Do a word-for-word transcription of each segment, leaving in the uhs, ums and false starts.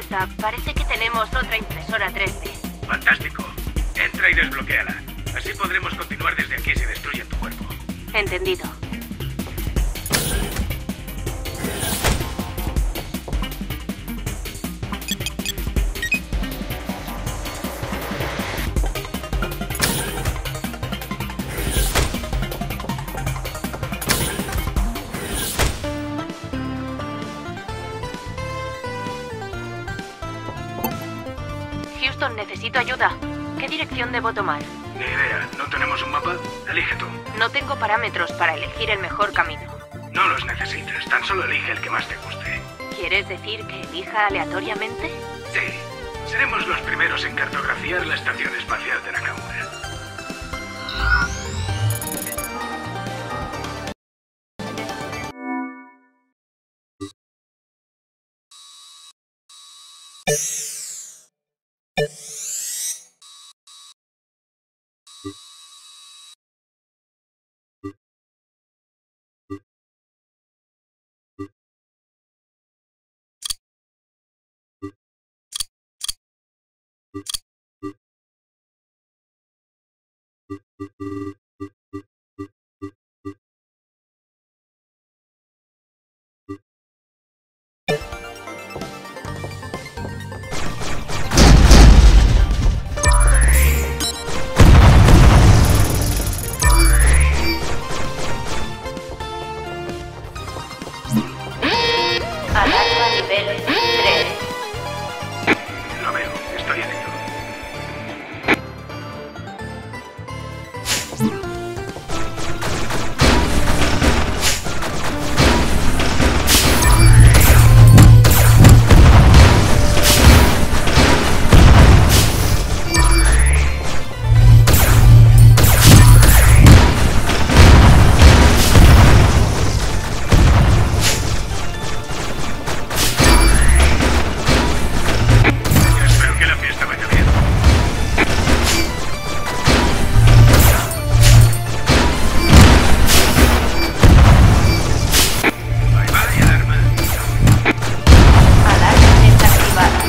lista. Parece que tenemos otra impresora tres D. Fantástico. Entra y desbloquéala. Así podremos continuar desde aquí si destruyen tu cuerpo. Entendido. Houston, necesito ayuda. ¿Qué dirección debo tomar? Ni idea. ¿No tenemos un mapa? Elige tú. No tengo parámetros para elegir el mejor camino. No los necesitas. Tan solo elige el que más te guste. ¿Quieres decir que elija aleatoriamente? Sí. Seremos los primeros en cartografiar la Estación Espacial de Nakamura. Alarma nivel tres. Lo veo. Estoy en ello. Espero que la fiesta vaya bien. Bye bye, alarma. Alarma desactivada.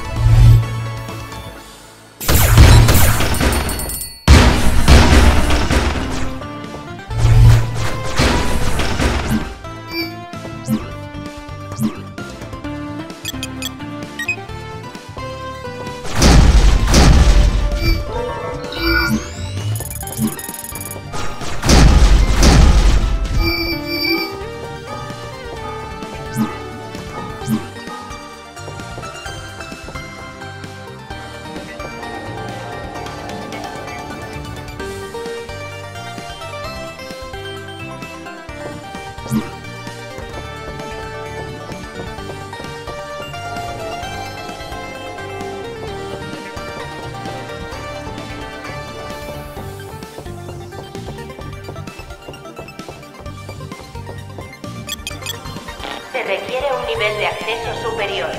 Se requiere un nivel de acceso superior.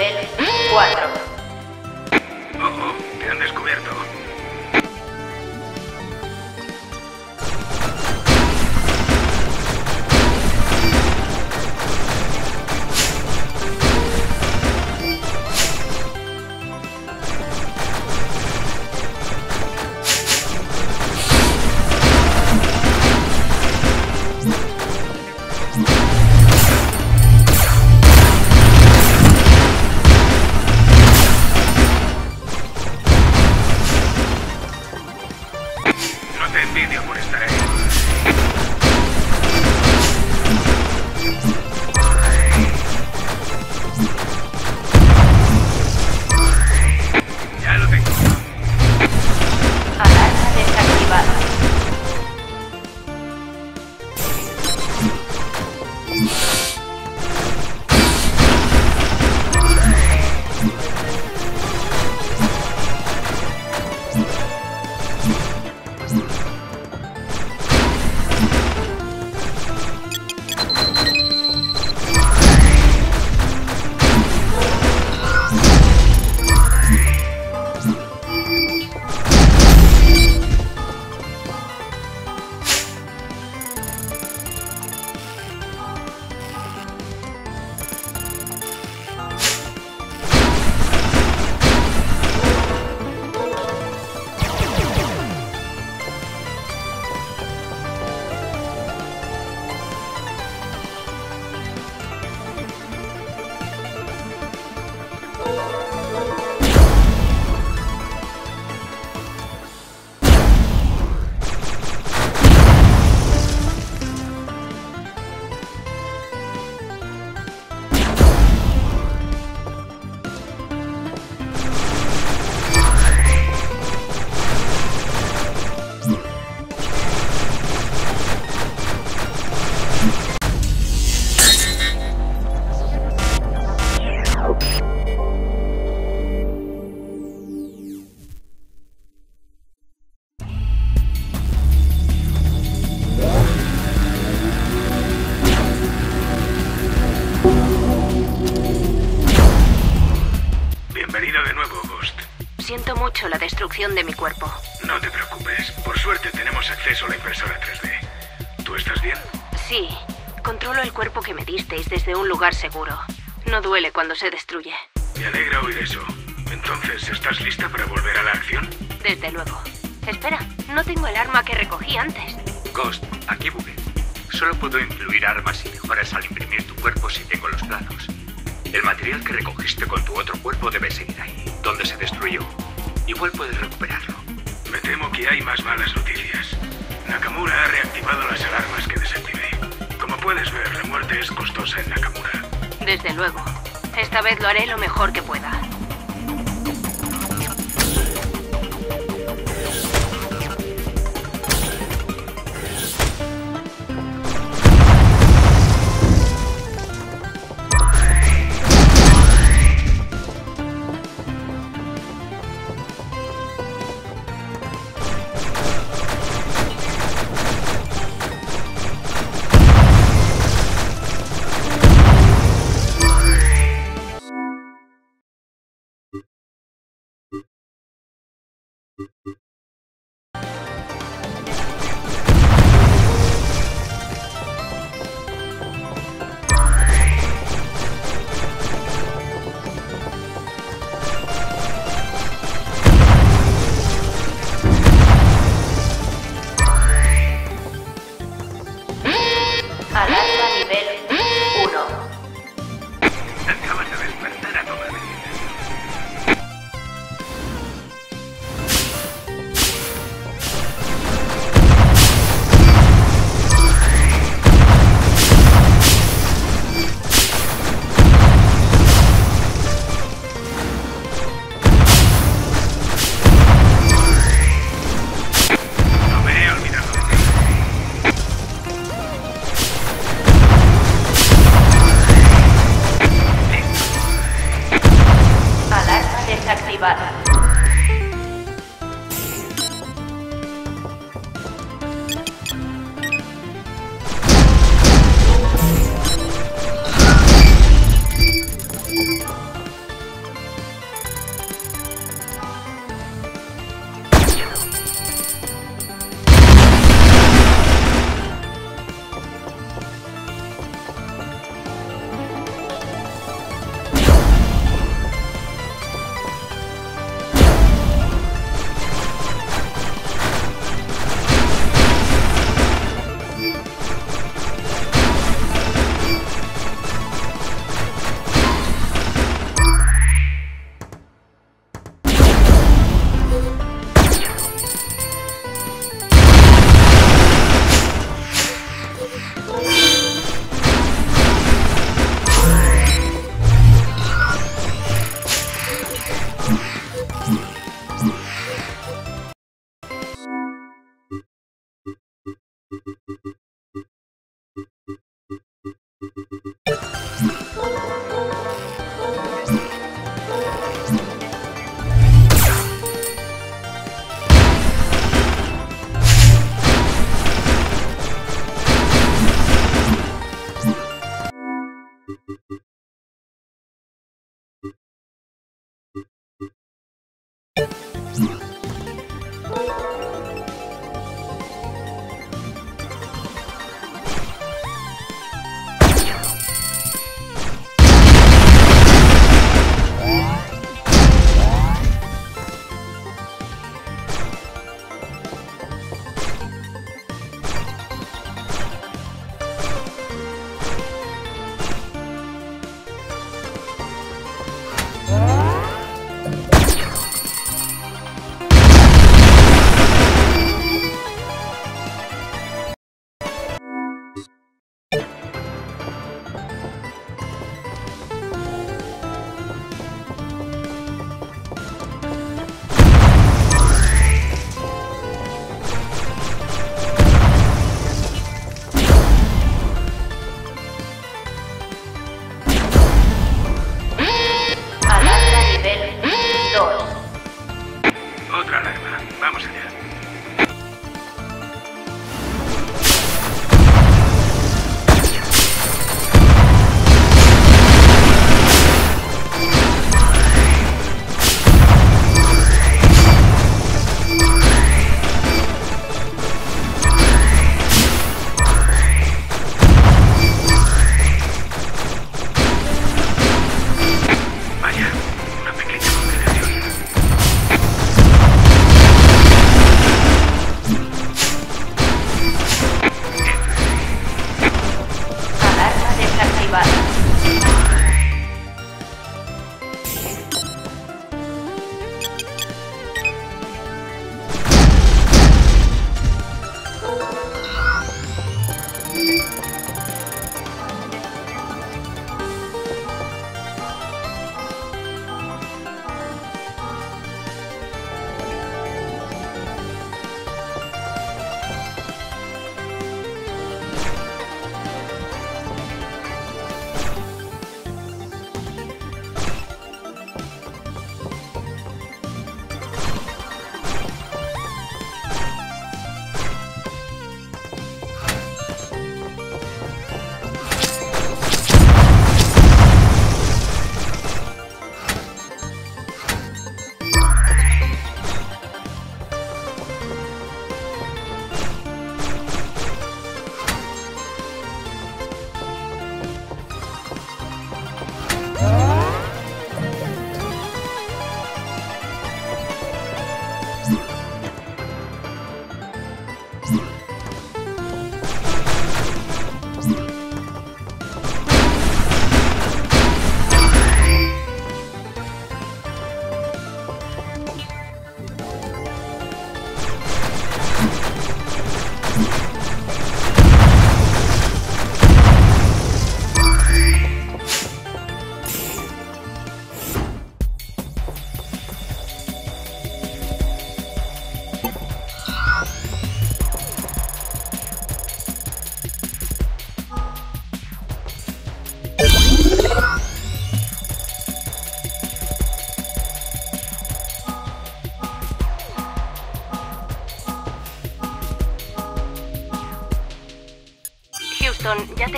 nivel cuatro. Oh, oh, te han descubierto. Siento mucho la destrucción de mi cuerpo. No te preocupes. Por suerte tenemos acceso a la impresora tres D. ¿Tú estás bien? Sí. Controlo el cuerpo que me disteis desde un lugar seguro. No duele cuando se destruye. Me alegra oír eso. Entonces, ¿estás lista para volver a la acción? Desde luego. Espera, no tengo el arma que recogí antes. Ghost, aquí Bugge. Solo puedo incluir armas y mejoras al imprimir tu cuerpo si tengo los planos. El material que recogiste con tu otro cuerpo debe seguir ahí, donde se destruyó. Igual puedes recuperarlo. Me temo que hay más malas noticias. Nakamura ha reactivado las alarmas que desactivé. Como puedes ver, la muerte es costosa en Nakamura. Desde luego. Esta vez lo haré lo mejor que pueda. Alarma nivel uno. Acabas de despertar a toda medida. No me he olvidado de ti. Alarma desactivada.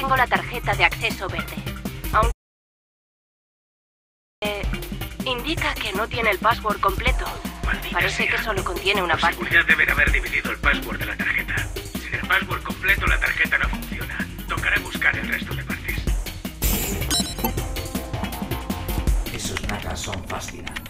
tengo la tarjeta de acceso verde. Aunque eh, indica que no tiene el password completo. Maldita Parece sea. que solo contiene una Por parte. seguridad deben haber dividido el password de la tarjeta. Sin el password completo la tarjeta no funciona. Tocará buscar el resto de partes. Esos NACAs son fascinantes.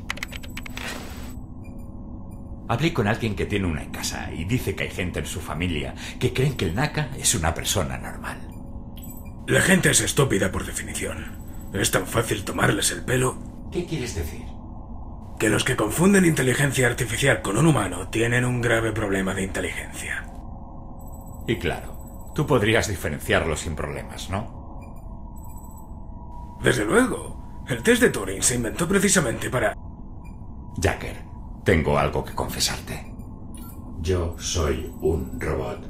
Hablé con alguien que tiene una en casa y dice que hay gente en su familia que creen que el NACA es una persona normal. La gente es estúpida por definición. Es tan fácil tomarles el pelo. ¿Qué quieres decir? Que los que confunden inteligencia artificial con un humano tienen un grave problema de inteligencia. Y claro, tú podrías diferenciarlo sin problemas, ¿no? Desde luego. El test de Turing se inventó precisamente para... Jacker, tengo algo que confesarte. Yo soy un robot.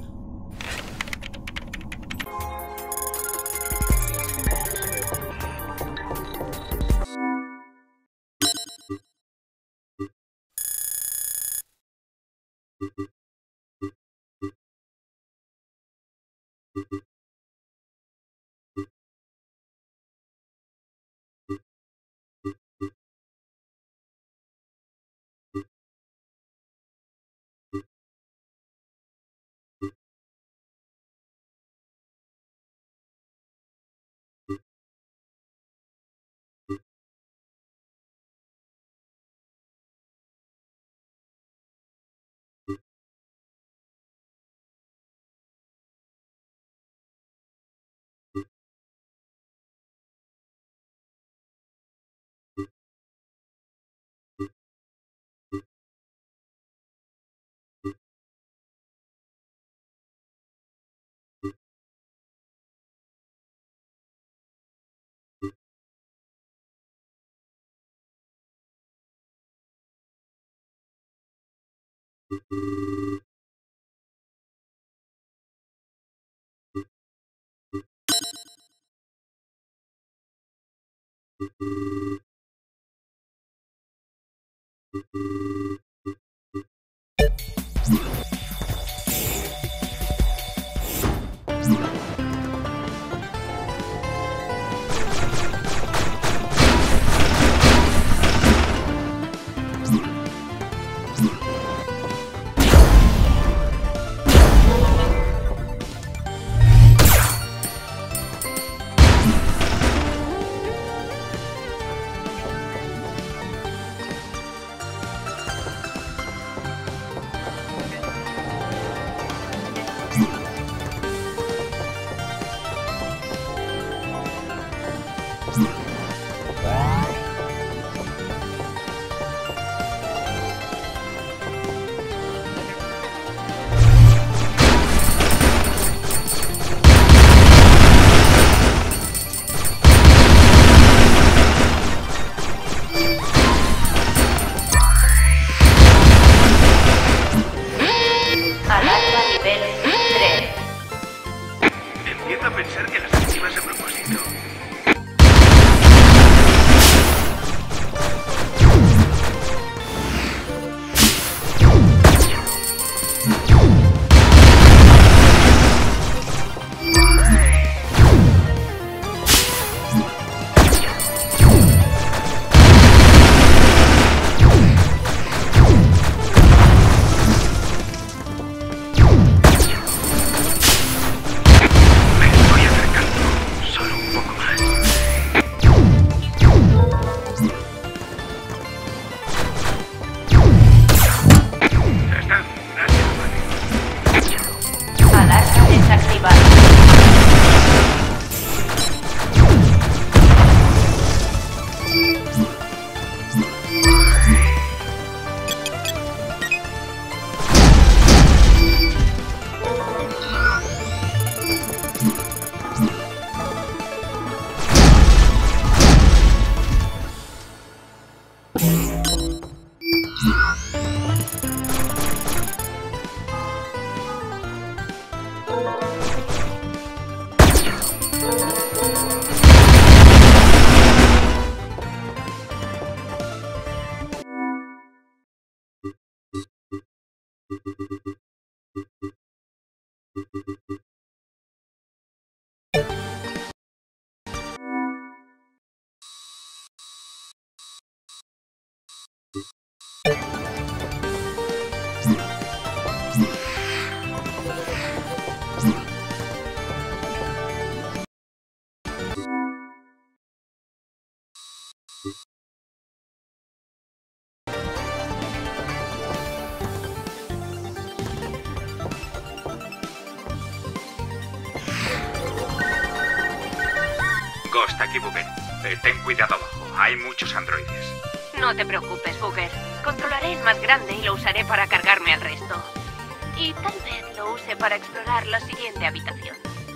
Ghost, aquí Booger. Eh, ten cuidado abajo, hay muchos androides. No te preocupes, Booger. Controlaré el más grande y lo usaré para cargarme al resto. Y tal vez lo use para explorar la siguiente habitación.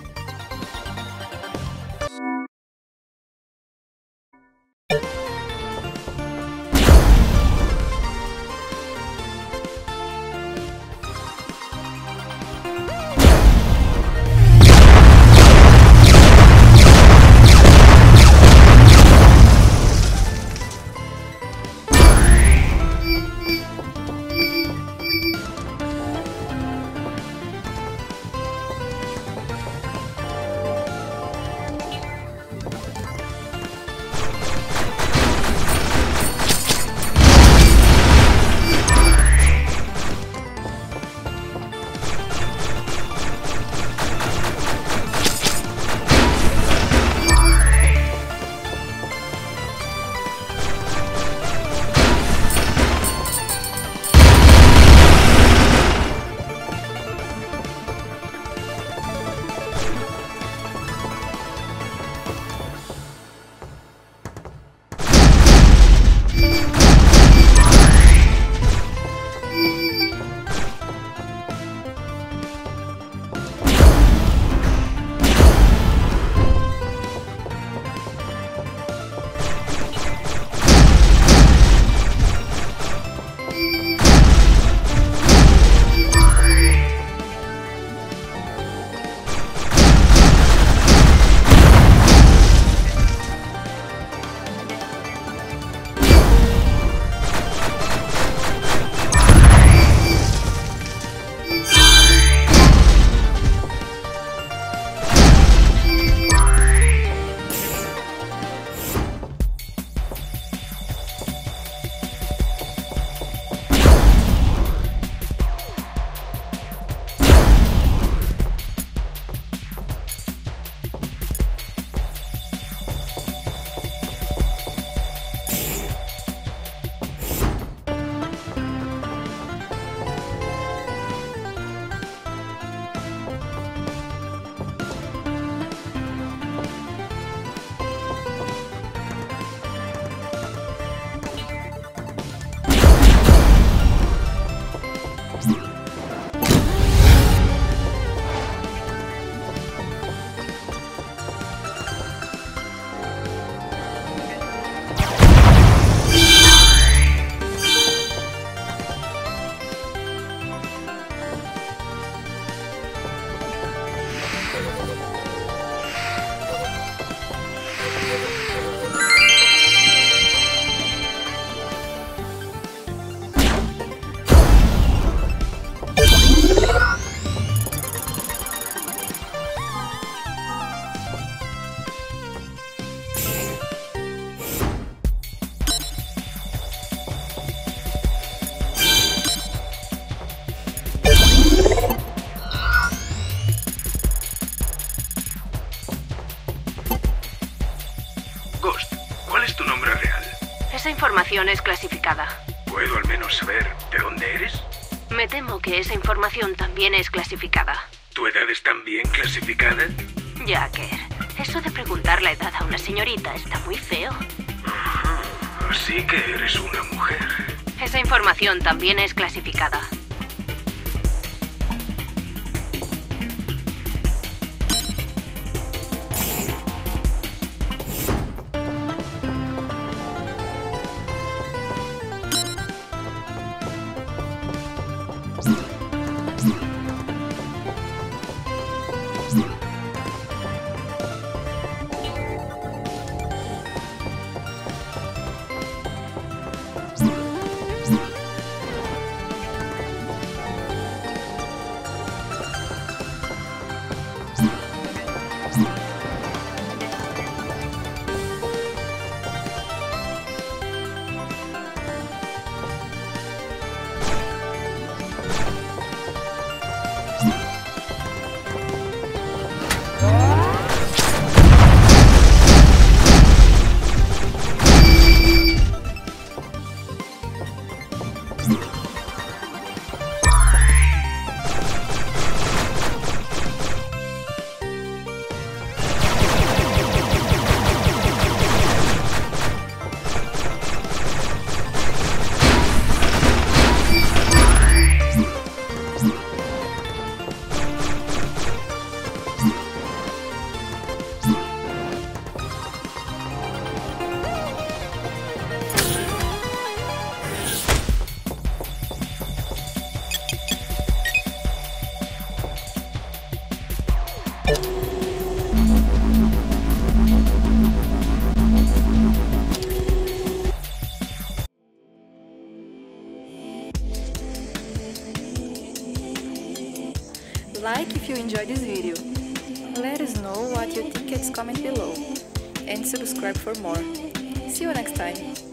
Esa información es clasificada. ¿Puedo al menos saber de dónde eres? Me temo que esa información también es clasificada. ¿Tu edad es también clasificada? Jacker, eso de preguntar la edad a una señorita está muy feo. Ajá, así que eres una mujer. Esa información también es clasificada. like if you enjoyed this video. Let us know what you think, comment below. And subscribe for more. See you next time.